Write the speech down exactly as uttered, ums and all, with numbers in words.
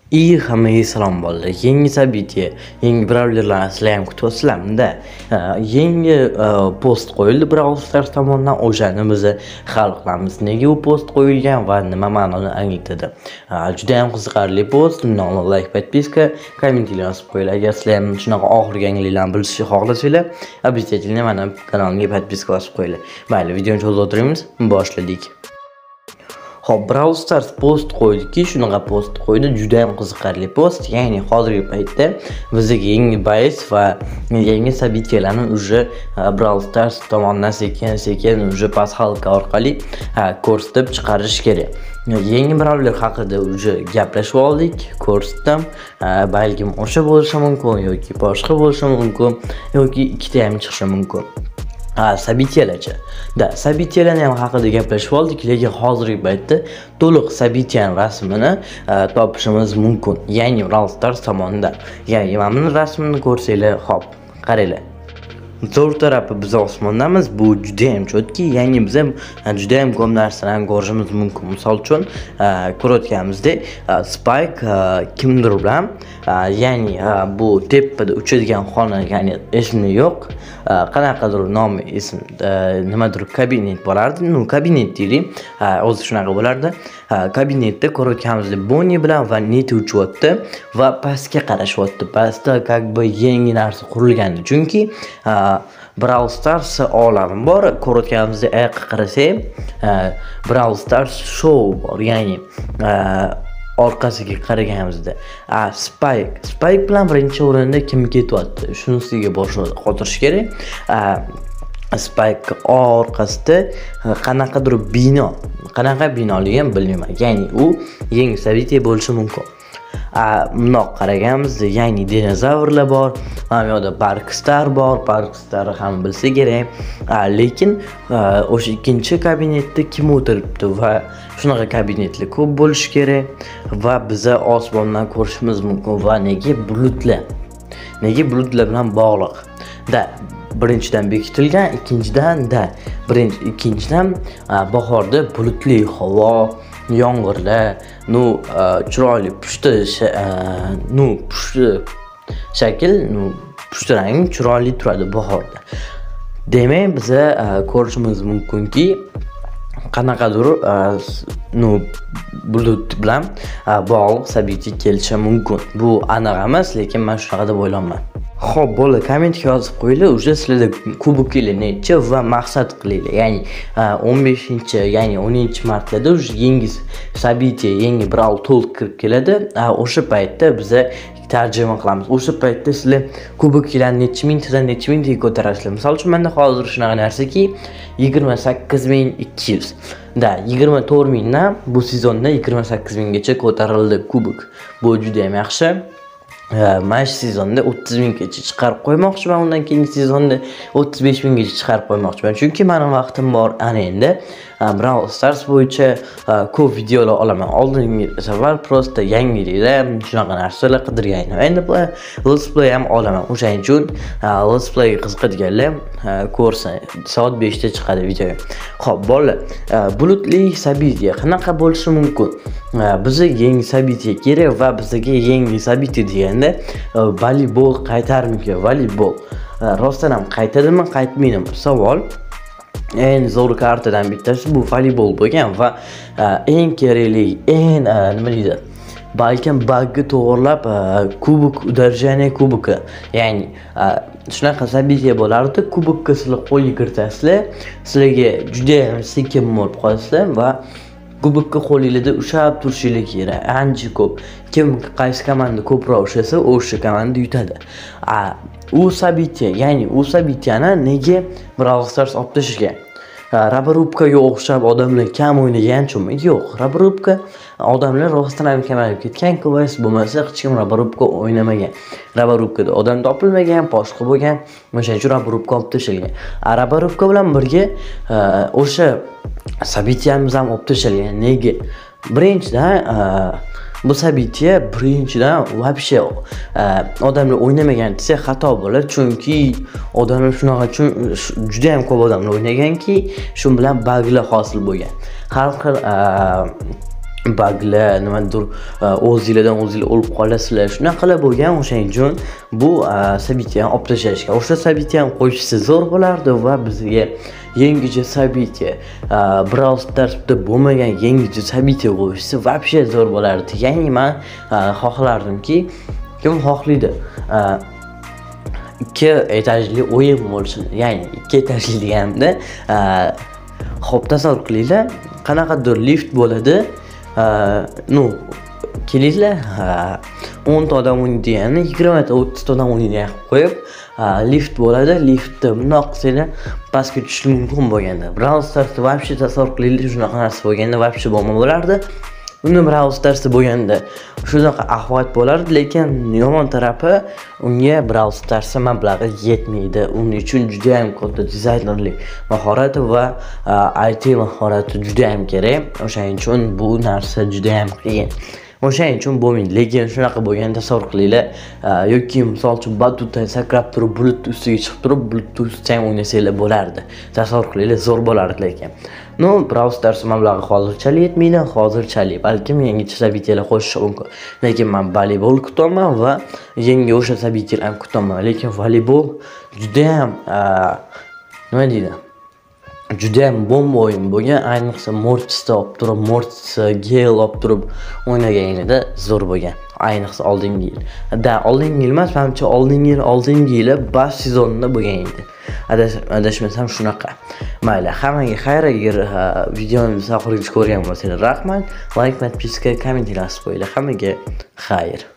İyi hammaga salom bolalar. Yangi sabitiya, yangi brawlerlarni sizlar ham kutyapsizlarmi-da? Yangi post qo'yildi Brawl Stars tomonidan. O'shani biz hal qilamiz. Nega u post qo'yilgan va nima ma'noni anglatadi? Juda ham qiziqarli post. Undan like, podpiska, kommentlar yozib qo'yinglar. Agar sizlar ham shunaqa oxirgi yangiliklarni bilishni xohlasanglar, обязательно mana kanalimga podpiska bosib qo'yinglar. Mayli, videoni cho'zdiramiz. Boshladik. Hop, Brawl Stars post qo'ydiki, shunaqa post qo'ydi, juda ham qiziqarli post. Ya'ni hozirgi paytda bizga yangi bayt va yangi sabitiylarni уже Brawl Stars tomonidan sekin-sekin уже pasaxalka orqali ko'rsatib chiqarish kerak. Yangi brawler haqida уже gaplashib oldik, ko'rsatdim. Balkim o'sha bo'lishi mumkin yoki boshqa bo'lishi mumkin yoki ikkita ham chiqishi mumkin. Ha, sabitiyalarcha. Da, sabitiyalarni ham haqida gaplashib oldik, lekin hozirgi paytda to'liq sabitiyan rasmini topishimiz mumkin. Ya'ni Brawl Stars tomonidan. Ya'ni mana rasmini ko'rsanglar, hop, qaranglar. Zo'r tarafi biz osmondamiz. Bu juda ham chotki, ya'ni biz ham juda ham ko'p narsalarni ko'rishimiz mumkin. Misol uchun, ko'rayotganimizdek, Spike kimdir bilan, ya'ni bu tepada uchadigan xona, ya'ni esimda yo'q. Qanaqadir nomi ism, nimadir kabinet bo'lardi. Nu kabinet deylik. O'zi shunaqa bo'lardi. Kabinetda ko'rayotganimizdek Bonnie bilan va Neti uchyapti va pastga qarashyapti. Pastda как бы yangi narsa qurilgandi. Chunki Brawl Stars olami bor. Ko'rayotganimizdek oyoqqa qarasak, Brawl Stars show bor. Ya'ni orqasiga qaraganimizda Spike Spike bilan birinchi o'rinda kim ketyapti? Shunisiga boshni qotirish kerak. Spike orqasida qanaqadir bino, qanaqa binoligini ham bilmayman. Ya'ni u yangi sabitiya bo'lishi mumkin. Bundoq qaraganimizda ya'ni dinozavrlar bor, mana yoqda Parkstar bor, Parkstar ham bilsa kerak. Lekin o'sha ikkinchi kabinetda kim o'tiribdi va shunaqa kabinetlar ko'p bo'lishi kerak va biza osmondan ko'rishimiz mumkin va nega bulutlar? Nega bulutlar bilan bog'liq? Da, birinchidan bekitilgan, ikkinchidan da, birinchi, ikkinchidan bahorda bulutli havo, yomg'irlar, nu chiroyli pushti, nu pushti shakl, nu pushti rang chiroyli turadi bahorda. Demak, biz ko'rishimiz mumkinki, qanaqadir nu bulut bilan bog'liq sabitiy kelishi mumkin. Bu aniq emas, lekin men shunaqa deb o'ylayman. Xo'p, bo'la, kommentga yozib qo'yinglar, уже sizlarda kuboklar necha va maqsad qilinglar. Ya'ni o'n beshinchi, ya'ni o'ninchi martlarda уже yangi sabitiy, yangi Brawl to'liq kirib keladi. O'sha paytda biz tarjima qilamiz. O'sha paytda sizlar kuboklarni necha mingtadan necha mingtaga ko'tarasizlar. Misol uchun menda hozir shunaqa narsaki yigirma sakkiz ming ikki yuz. Da, yigirma to'rt mingdan bu sezonda yigirma sakkiz minggacha ko'tarildi kubok. Bu juda ham yaxshi. Mana shu sezonda o'ttiz minggacha chiqarib qo'ymoqchiman, undan keyingi sezonda o'ttiz besh minggacha chiqarib qo'ymoqchiman. Chunki meni vaqtim bor ana endi. Brawl Stars bo'yicha ko'p videolar olaman. Oldingi safar prosta yangiliklar, shunaqa narsalar qidirganim. Endi bu Let's Play ham olaman. O'shaning uchun Let's Play qiziqadiganlar ko'rsin. Soat beshda chiqadi video. Xo'p, bolalar, bulutli sabitiya qanaqa bo'lishi mumkin? Bizga yangi sabitiya kerak va bizga yangi sabitiya deganda voleybol qaytarmikan? Voleybol rostdan ham qaytadimi, qaytmaydimi? Savol. En zo'r kartadan bittasi bu voleybol bo'lgan va eng kerakli, eng nima deydi? Balkim bug'ni to'g'rilab kubok udержание kubokka. Ya'ni shunaqa sabitiya bo'lardi, kubokka sizlar qo'lga kiritasizlar, sizlarga juda ham sekin bo'lib qolasizlar va kubokka qo'lingizda ushlab turishingiz kerak. Ancha ko'p. Kim qaysi komanda ko'proq ushlasa, o'sha komanda yutadi. U sabitiya, ya'ni u sabitiyani nega Brawl Stars olib tashlagan? Rabarubkaga o'xshab odamlar kam o'ynagan uchunmi? Yo'q, Rabarubka odamlar rostdan ham kamayib ketgan-ku, bo'lmasa hech kim Rabarubka o'ynamagan. Rabarubkada odam topilmagan, boshqa bo'lgan, o'shaning uchun Rabarubka olib tashlagan. Rabarubka bilan birga o'sha sabitiyamiz ham olib tashlagan. Nega? Birinchidan bu sabitiya birinchidan вообще odamlar o'ynamagan desa xato bo'ladi, chunki odamlar shunaqa uchun juda ham ko'p odamlar o'ynaganki, shu bilan bug'lar hosil bo'lgan. Har xil baglar nimadir o'zingizdan o'zinglar olib qolasizlar. Shunaqalar bo'lgan, o'shaning uchun bu sabitni ham olib tashlashga. O'sha sabitni ham qo'yishsa zo'r bo'lardi va bizga yangicha sabitni Brawl Starsda bo'lmagan yangicha sabitni qo'yishsa вообще zo'r bo'lardi. Ya'ni men xohlardimki, kim xohlaydi ikki etajli o'yin bo'lsin. Ya'ni ikki etajli deganimda xo'p tasavvur qilinglar, qanaqadir lift bo'ladi. Ну, kelinglar, o'n ta odam o'ynaydigani yigirma ta o'ttiz ta odam o'ynaydigan qilib qo'yib, lift bo'ladi. Liftda bundoq qilsanglar pastga tushish mumkin bo'lganda. Brawl Starsda вообще tasavvur qilinglar, shunaqa narsa bo'lganda вообще bo'lma bo'lardi. Uni Brawl Starsda bo'lganda shunaqa ahvol bo'lardi, lekin yomon tarafi unga Brawl Starsda mablag'i yetmaydi. Uning uchun juda ham katta dizaynerlik mahorati va I T mahorati juda ham kerak. O'shaning uchun bu narsa juda ham qiyin. O'shaning uchun bo'lmaydi. Lekin shunaqa bo'lganda tasavvur qilinglar, yoki misol uchun batutdan sakrab turib, bulut ustiga chiqib turib, bulut ustidan o'ynasanglar bo'lardi. Tasavvur qilinglar, zo'r bo'lardi lekin. No, Brawl Stars mablag'i hozirchalik yetmaydi, hozirchalik balkim yangicha sabitlar qo'shish mumkin. Lekin men voleybol kutaman va yangi o'sha sabitlarni kutaman. Lekin voleybol juda ham nima deydi? Juda ham bomba o'yin bo'lgan, ayniqsa Mortisda olib turib, Mortis, Gale olib turib o'ynaganida zo'r bo'lgan. Ayniqsa oldingi yil. Da, oldingi yil emas, menimcha oldingi yil, oldingi yil bas sezonida bo'lgan edi. Adashmasam shunaqa. Mayli, hammaga xayr. Agar videomizni oxirigacha ko'rgan bo'lsangiz rahmat. Like, podpiska, kommentlar yozib qo'yinglar. Hammaga xayr.